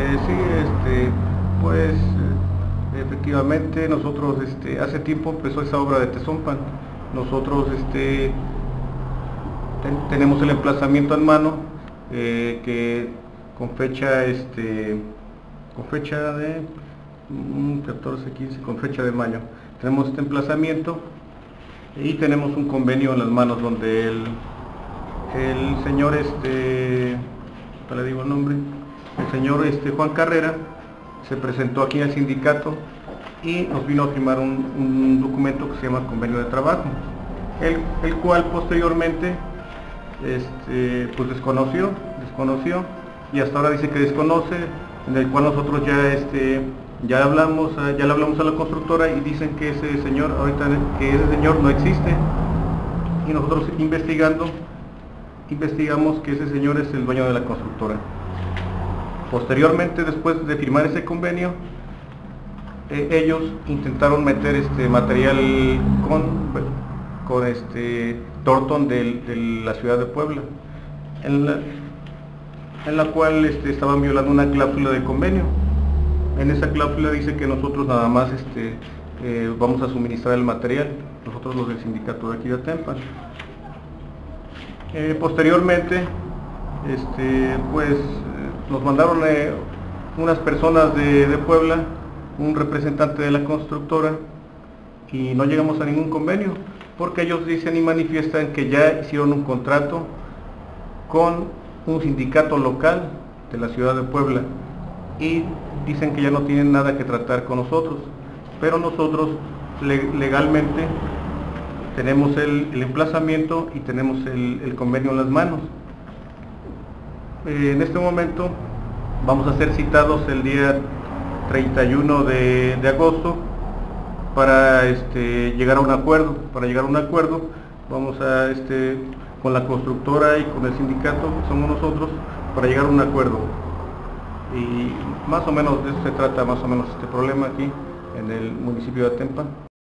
Sí, pues efectivamente nosotros hace tiempo empezó esa obra de Tezonpan. Nosotros tenemos el emplazamiento en mano, que con fecha de 14, 15, con fecha de mayo. Tenemos este emplazamiento y tenemos un convenio en las manos donde el señor, ¿cuál le digo el nombre? El señor Juan Carrera se presentó aquí al sindicato y nos vino a firmar un documento que se llama convenio de trabajo, el cual posteriormente pues desconoció y hasta ahora dice que desconoce, en el cual nosotros ya le hablamos a la constructora y dicen que ese señor no existe, y nosotros investigamos que ese señor es el dueño de la constructora. Posteriormente, después de firmar ese convenio, ellos intentaron meter material con Torton de la ciudad de Puebla, en la cual estaban violando una cláusula de convenio. En esa cláusula dice que nosotros nada más vamos a suministrar el material, nosotros los del sindicato de aquí de Atempan. Posteriormente, pues nos mandaron unas personas de Puebla, un representante de la constructora, y no llegamos a ningún convenio, porque ellos dicen y manifiestan que ya hicieron un contrato con un sindicato local de la ciudad de Puebla y dicen que ya no tienen nada que tratar con nosotros, pero nosotros legalmente tenemos el emplazamiento y tenemos el convenio en las manos. En este momento vamos a ser citados el día 31 de agosto para llegar a un acuerdo. Para llegar a un acuerdo vamos a con la constructora y con el sindicato, que somos nosotros, para llegar a un acuerdo. Y más o menos de eso se trata más o menos este problema aquí en el municipio de Atempan.